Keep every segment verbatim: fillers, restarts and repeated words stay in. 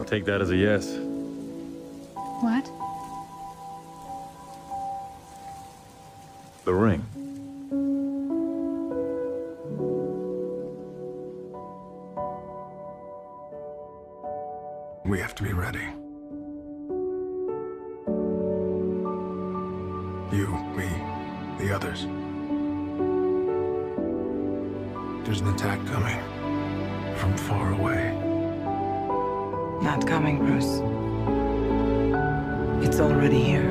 take that as a yes. What? The ring. We have to be ready. You, me, the others. There's an attack coming from far away. Not coming, Bruce. It's already here.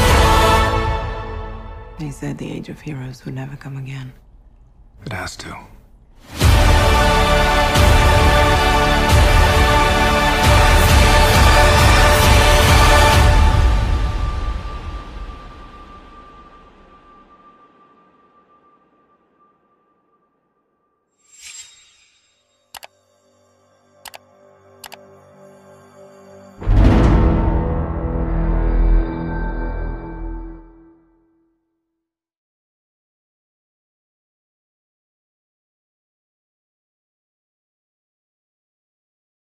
He said the Age of Heroes would never come again. It has to.